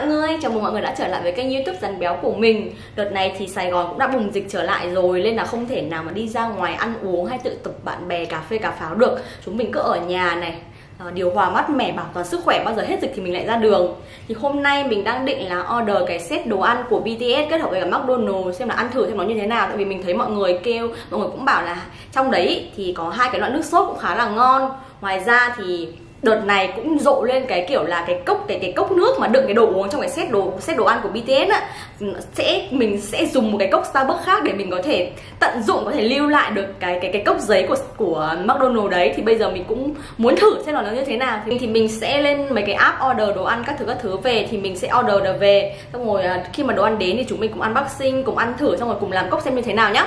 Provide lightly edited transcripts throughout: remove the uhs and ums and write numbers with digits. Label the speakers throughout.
Speaker 1: mọi người, chào mừng mọi người đã trở lại với kênh YouTube Dần Béo của mình. Đợt này thì Sài Gòn cũng đã bùng dịch trở lại rồi, nên là không thể nào mà đi ra ngoài ăn uống hay tụ tập bạn bè cà phê cà pháo được. Chúng mình cứ ở nhà này, điều hòa mát mẻ, bảo toàn sức khỏe, bao giờ hết dịch thì mình lại ra đường. Thì hôm nay mình đang định là order cái set đồ ăn của BTS kết hợp với cả McDonald's, xem là ăn thử xem nó như thế nào. Tại vì mình thấy mọi người kêu, mọi người cũng bảo là trong đấy thì có hai cái loại nước sốt cũng khá là ngon. Ngoài ra thì đợt này cũng rộ lên cái kiểu là cái cốc nước mà đựng cái đồ uống trong cái set đồ ăn của BTS á, mình sẽ dùng một cái cốc Starbucks khác để mình có thể tận dụng, có thể lưu lại được cái cốc giấy của McDonald's đấy. Thì bây giờ mình cũng muốn thử xem là nó như thế nào. Thì mình sẽ lên mấy cái app order đồ ăn các thứ về, thì mình sẽ order được về, xong rồi khi mà đồ ăn đến thì chúng mình cùng unboxing, cùng ăn thử, xong rồi cùng làm cốc xem như thế nào nhá.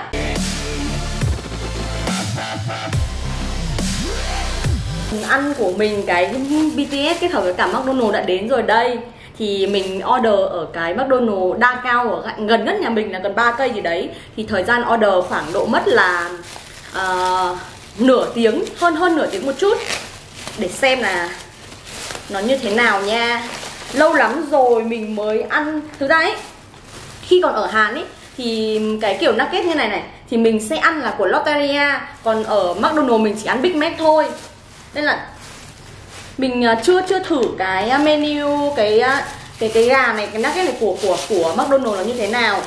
Speaker 1: Ăn của mình cái BTS kết hợp với cả McDonald's đã đến rồi đây. Thì mình order ở cái McDonald's Đa Cao ở gần nhất nhà mình là gần 3 cây gì đấy. Thì thời gian order khoảng độ mất là nửa tiếng, hơn nửa tiếng một chút, để xem là nó như thế nào nha. Lâu lắm rồi mình mới ăn. Thực ra ấy, khi còn ở Hàn ấy thì cái kiểu nugget như này thì mình sẽ ăn là của Lotteria, còn ở McDonald's mình chỉ ăn Big Mac thôi. Nên là mình chưa thử cái menu cái gà này, cái nugget này của McDonald's là như thế nào.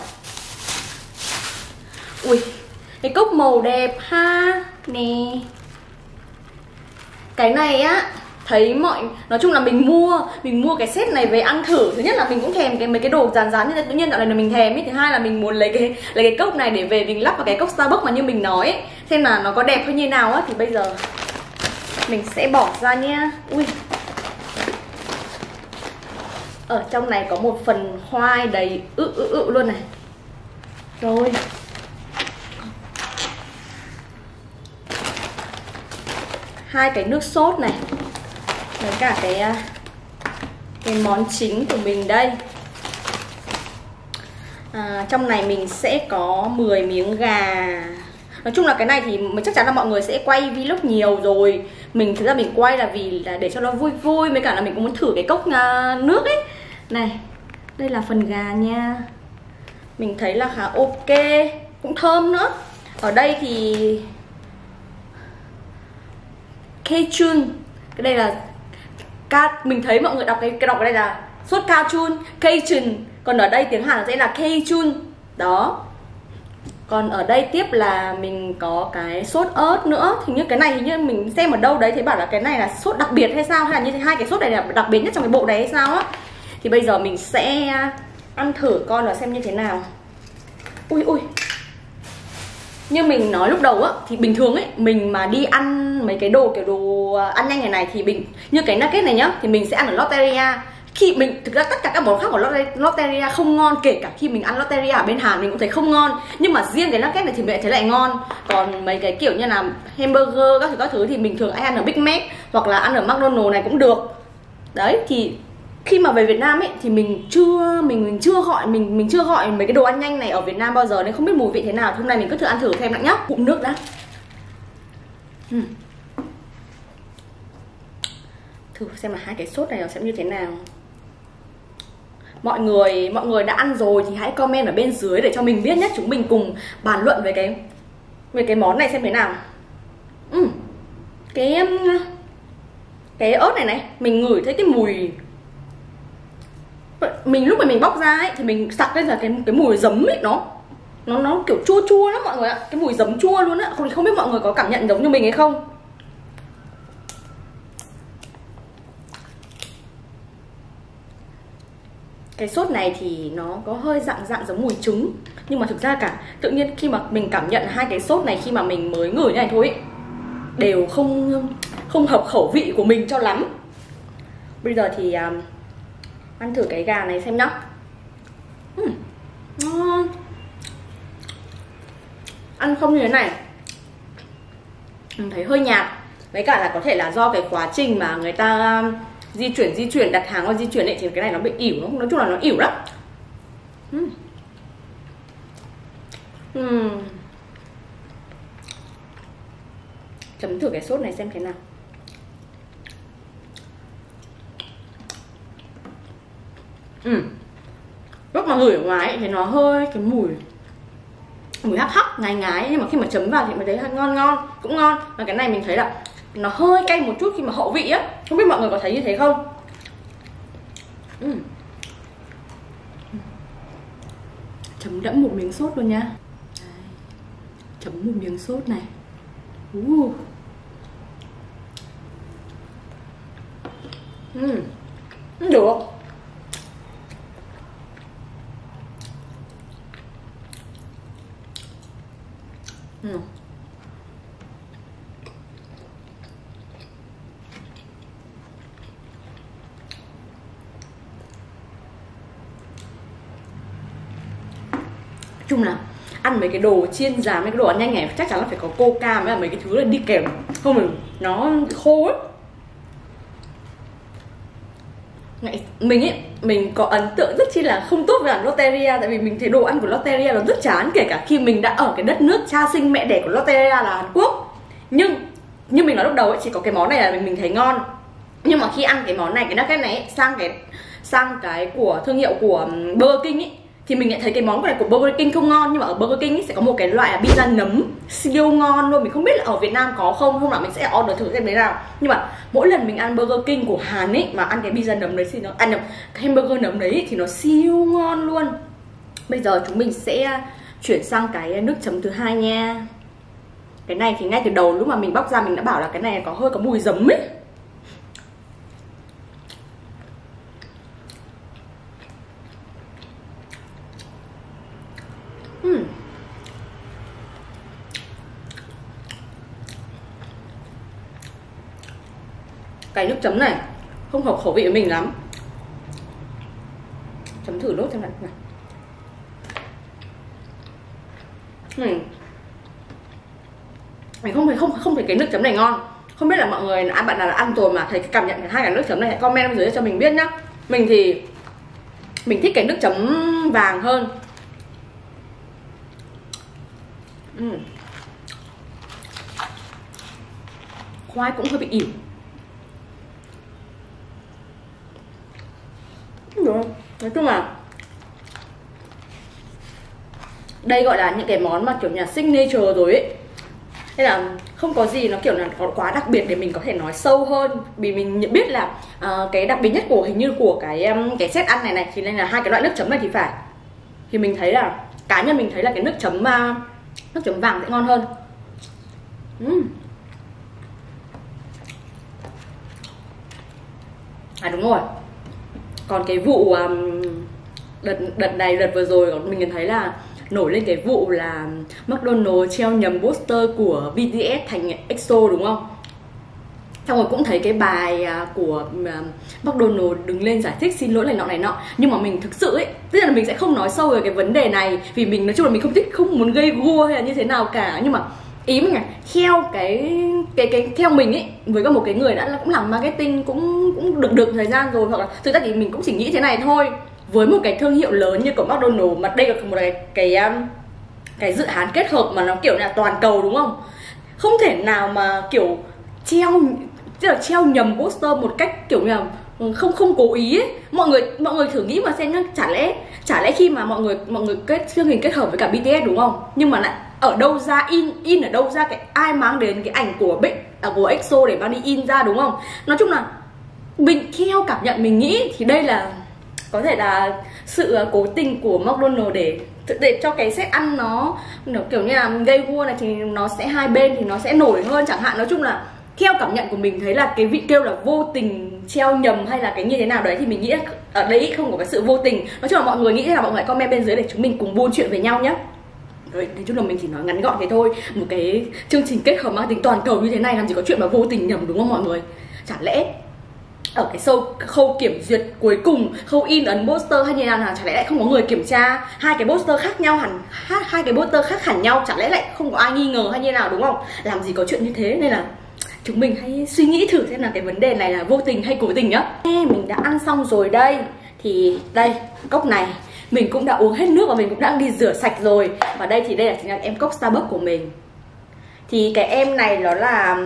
Speaker 1: Ui, cái cốc màu đẹp ha. Nè, cái này á, thấy nói chung là mình mua cái set này về ăn thử. Thứ nhất là mình cũng thèm mấy cái đồ rán như thế, tự nhiên dạo này là mình thèm ấy. Thứ hai là mình muốn lấy cái cốc này để về mình lắp vào cái cốc Starbucks mà như mình nói ấy, xem là nó có đẹp hay như nào á. Thì bây giờ mình sẽ bỏ ra nha. Ui, ở trong này có một phần khoai đầy luôn này. Rồi, hai cái nước sốt này, với cả cái món chính của mình đây. Trong này mình sẽ có 10 miếng gà. Nói chung là cái này thì chắc chắn là mọi người sẽ quay vlog nhiều rồi. Thực ra mình quay là vì là để cho nó vui vui, với cả là mình cũng muốn thử cái cốc nước ấy. Này, đây là phần gà nha. Mình thấy là khá ok, cũng thơm nữa. Ở đây thì Cajun, cái đây là mình thấy mọi người đọc cái đọc ở đây là sốt Cajun, còn ở đây tiếng Hàn sẽ là Cajun đó. Còn ở đây tiếp là mình có cái sốt ớt nữa. Thì như cái này thì như mình xem ở đâu đấy thấy bảo là cái này là sốt đặc biệt hay sao, hay là như thế, hai cái sốt này là đặc biệt nhất trong cái bộ đấy hay sao á. Thì bây giờ mình sẽ ăn thử coi là xem như thế nào. Ui, như mình nói lúc đầu á, thì bình thường ấy, mình mà đi ăn mấy cái đồ kiểu đồ ăn nhanh này thì như cái nugget này nhá, thì mình sẽ ăn ở Lotteria. Thực ra tất cả các món khác của Lotteria không ngon, kể cả khi mình ăn Lotteria ở bên Hàn mình cũng thấy không ngon. Nhưng mà riêng cái nugget này thì mình lại thấy lại ngon. Còn mấy cái kiểu như là hamburger các thứ thì mình thường hay ăn ở Big Mac hoặc là ăn ở McDonald's này cũng được. Đấy, thì khi mà về Việt Nam ấy thì mình chưa gọi mấy cái đồ ăn nhanh này ở Việt Nam bao giờ, nên không biết mùi vị thế nào. Hôm nay mình cứ thử ăn thử xem đã nhá. Cụm nước đã. Thử xem là hai cái sốt này nó sẽ như thế nào. Mọi người đã ăn rồi thì hãy comment ở bên dưới để cho mình biết nhé. Chúng mình cùng bàn luận về cái món này xem thế nào. Cái ớt này mình ngửi thấy cái mùi. Lúc mà mình bóc ra ấy thì mình sặc lên là cái mùi giấm ấy, nó kiểu chua lắm mọi người ạ. Cái mùi giấm chua luôn á. Không biết mọi người có cảm nhận giống như mình hay không. Cái sốt này thì nó có hơi dạng giống mùi trứng, nhưng mà thực ra tự nhiên khi mà mình cảm nhận hai cái sốt này khi mà mình mới ngửi như này thôi ấy, đều không hợp khẩu vị của mình cho lắm. Bây giờ thì ăn thử cái gà này xem nhá. Ngon. Ăn không như thế này mình thấy hơi nhạt, với cả là có thể là do cái quá trình mà người ta di chuyển đặt hàng qua di chuyển ấy, thì cái này nó bị ỉu. Nói chung là nó ỉu lắm. Chấm thử cái sốt này xem thế nào. Lúc mà ngửi ở ngoài ấy, thì nó hơi cái mùi hắc hắc ngái ngái, nhưng mà khi mà chấm vào thì mình thấy ngon, cũng ngon. Và cái này mình thấy là nó hơi cay một chút khi mà hậu vị á, không biết mọi người có thấy như thế không. Chấm đẫm một miếng sốt luôn nha. Đấy. Chấm một miếng sốt này. Được. Chung là ăn mấy cái đồ chiên rán, mấy cái đồ ăn nhanh này chắc chắn là phải có coca mới là mấy cái thứ là đi kèm, không thì nó khô ấy. Mình có ấn tượng rất chi là không tốt với ăn Lotteria, tại vì mình thấy đồ ăn của Lotteria nó rất chán, kể cả khi mình đã ở cái đất nước cha sinh mẹ đẻ của Lotteria là Hàn Quốc. Nhưng như mình nói lúc đầu ấy, chỉ có cái món này là mình thấy ngon. Nhưng mà khi ăn cái món này, cái nugget này ấy, sang cái của thương hiệu của Burger King ấy, thì mình lại thấy cái món này của Burger King không ngon. Nhưng mà ở Burger King ấy sẽ có một cái loại là pizza nấm siêu ngon luôn. Mình không biết là ở Việt Nam có không, hôm nào mình sẽ order thử xem thế nào. Nhưng mà mỗi lần mình ăn Burger King của Hàn ấy, mà ăn cái pizza nấm đấy thì nó cái hamburger nấm đấy thì nó siêu ngon luôn. Bây giờ chúng mình sẽ chuyển sang cái nước chấm thứ hai nha. Cái này thì ngay từ đầu lúc mà mình bóc ra mình đã bảo là cái này hơi có mùi giấm ấy. Cái nước chấm này không hợp khẩu vị của mình lắm. Chấm thử nốt xem nào. Mình không thấy cái nước chấm này ngon. Không biết là mọi người bạn nào là ăn rồi mà thấy cái cảm nhận hai cái nước chấm này, hãy comment bên dưới cho mình biết nhá. Mình thì mình thích cái nước chấm vàng hơn. Khoai cũng hơi bị ỉu. Nói chung là đây gọi là những cái món mà kiểu nhà signature rồi ấy, nên là không có gì nó kiểu là có quá đặc biệt để mình có thể nói sâu hơn. Vì mình biết là cái đặc biệt nhất của hình như của cái set ăn này thì nên là hai cái loại nước chấm này thì phải. Thì mình thấy là cá nhân mình thấy là cái nước chấm vàng sẽ ngon hơn. À đúng rồi. Còn cái vụ đợt vừa rồi mình nhìn thấy là nổi lên cái vụ là McDonald's treo nhầm poster của BTS thành EXO đúng không? Xong rồi cũng thấy cái bài của McDonald's đứng lên giải thích xin lỗi này nọ. Nhưng mà mình thực sự ấy, tức là mình sẽ không nói sâu về cái vấn đề này, vì mình nói chung là mình không muốn gây gua hay là như thế nào cả. Nhưng mà ý mình là theo theo mình ấy, với một cái người đã cũng làm marketing cũng được thời gian rồi, hoặc là thực ra thì mình cũng chỉ nghĩ thế này thôi. Với một cái thương hiệu lớn như của McDonald's, mà đây là một cái dự án kết hợp mà nó kiểu là toàn cầu đúng không? Không thể nào mà kiểu treo nhầm poster một cách kiểu như là không cố ý ấy. Mọi người thử nghĩ mà xem nhá, chả lẽ khi mà mọi người chương trình kết hợp với cả BTS đúng không? Nhưng mà lại ở đâu ra in ở đâu ra cái ai mang đến cái ảnh của của EXO để mang đi in ra đúng không? Nói chung là mình theo cảm nhận mình nghĩ thì đây là có thể là sự cố tình của McDonald's để cho cái set ăn nó kiểu như là gây gua này, thì nó sẽ hai bên thì nó sẽ nổi hơn chẳng hạn. Nói chung là theo cảm nhận của mình thấy là cái vị kêu là vô tình treo nhầm hay là cái như thế nào đấy, thì mình nghĩ là ở đấy không có cái sự vô tình. Nói chung là mọi người nghĩ là mọi người comment bên dưới để chúng mình cùng buôn chuyện với nhau nhé. Rồi, nói chung là mình chỉ nói ngắn gọn thế thôi. Một cái chương trình kết hợp mang tính toàn cầu như thế này làm gì có chuyện mà vô tình nhầm đúng không mọi người? Chả lẽ ở cái khâu kiểm duyệt cuối cùng, khâu in ấn poster hay như nào chả lẽ lại không có người kiểm tra? Hai cái poster khác nhau hai cái poster khác hẳn nhau, chả lẽ lại không có ai nghi ngờ hay như nào đúng không? Làm gì có chuyện như thế. Nên là chúng mình hãy suy nghĩ thử xem là cái vấn đề này là vô tình hay cố tình nhá. Mình đã ăn xong rồi đây. Thì đây, cốc này mình cũng đã uống hết nước và mình cũng đã đi rửa sạch rồi. Và đây thì đây là chính là em cốc Starbucks của mình. Thì cái em này nó là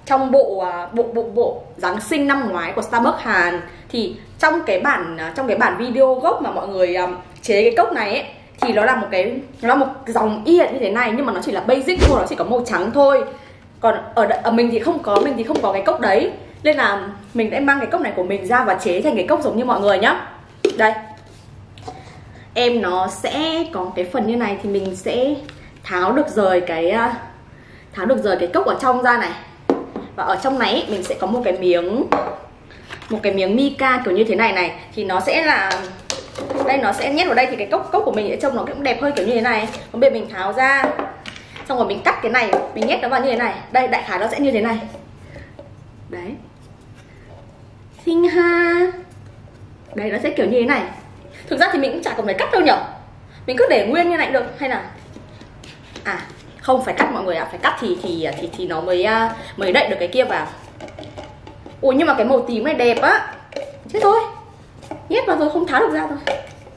Speaker 1: trong bộ Giáng sinh năm ngoái của Starbucks Hàn, thì trong cái bản video gốc mà mọi người chế cái cốc này ấy, thì nó là một dòng y hệt như thế này, nhưng mà nó chỉ là basic thôi, nó chỉ có màu trắng thôi. Còn ở mình thì không có cái cốc đấy, nên là mình sẽ mang cái cốc này của mình ra và chế thành cái cốc giống như mọi người nhá. Đây, em nó sẽ có cái phần như này, thì mình sẽ tháo được rời cái cốc ở trong ra này. Và ở trong này ấy, mình sẽ có một cái miếng mica kiểu như thế này này, thì nó sẽ là đây, nó sẽ nhét vào đây, thì cái cốc của mình sẽ trông nó cũng đẹp hơn kiểu như thế này. Còn bây giờ mình tháo ra, xong rồi mình cắt cái này, mình nhét nó vào như thế này. Đây, đại khái nó sẽ như thế này. Đấy, xinh ha. Đấy, nó sẽ kiểu như thế này. Thực ra thì mình cũng chả cần phải cắt đâu nhở, mình cứ để nguyên như này được hay là không phải cắt mọi người ạ. Phải cắt thì nó mới đậy được cái kia vào. Ủa nhưng mà cái màu tím này đẹp á. Chết thôi, nhét vào rồi không tháo được ra rồi.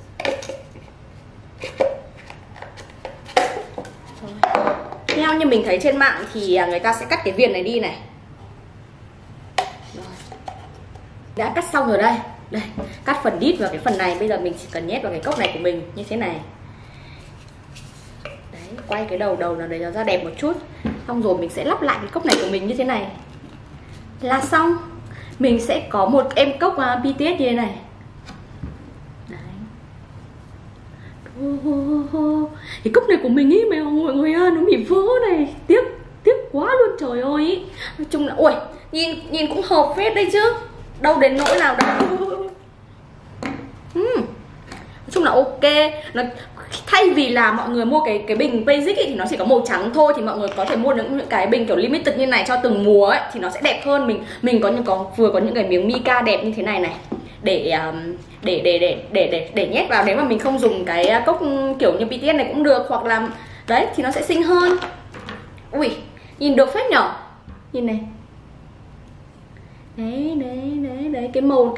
Speaker 1: Theo như mình thấy trên mạng thì người ta sẽ cắt cái viền này đi này. Rồi. Đã cắt xong rồi đây. Đây, cắt phần đít vào cái phần này. Bây giờ mình chỉ cần nhét vào cái cốc này của mình như thế này. Đấy, quay cái đầu nào để nó ra đẹp một chút. Xong rồi mình sẽ lắp lại cái cốc này của mình như thế này là xong. Mình sẽ có một em cốc BTS như thế này. Đấy. Cái cốc này của mình ý mọi người ơi, nó bị vỡ này. Tiếc quá luôn, trời ơi. Nói chung là, ui, nhìn cũng hợp phết đây chứ. Đâu đến nỗi nào đâu. Nói chung là ok. Thay vì là mọi người mua cái bình basic ấy, thì nó chỉ có màu trắng thôi, thì mọi người có thể mua những cái bình kiểu limited như này cho từng mùa ấy, thì nó sẽ đẹp hơn. Mình vừa có những cái miếng mica đẹp như thế này này, để nhét vào. Nếu mà mình không dùng cái cốc kiểu như BTS này cũng được, hoặc là đấy thì nó sẽ xinh hơn. Ui, nhìn được phết nhở. Nhìn này. Đấy, cái màu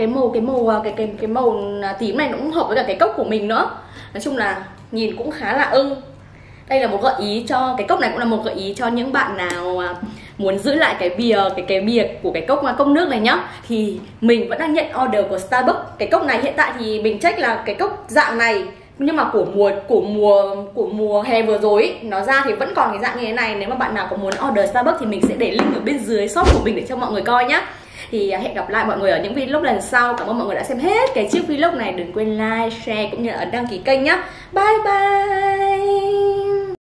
Speaker 1: tím này nó cũng hợp với cả cái cốc của mình nữa. Nói chung là nhìn cũng khá là ưng. Đây là một gợi ý cho cái cốc này, cũng là một gợi ý cho những bạn nào muốn giữ lại cái bìa của cái cốc nước này nhá. Thì mình vẫn đang nhận order của Starbucks. Cái cốc này hiện tại thì mình check là cái cốc dạng này, nhưng mà của mùa hè vừa rồi ý, nó ra thì vẫn còn cái dạng như thế này. Nếu mà bạn nào có muốn order Starbucks thì mình sẽ để link ở bên dưới shop của mình để cho mọi người coi nhá. Thì hẹn gặp lại mọi người ở những vlog lần sau. Cảm ơn mọi người đã xem hết cái chiếc vlog này. Đừng quên like, share cũng như là ấn đăng ký kênh nhá. Bye bye.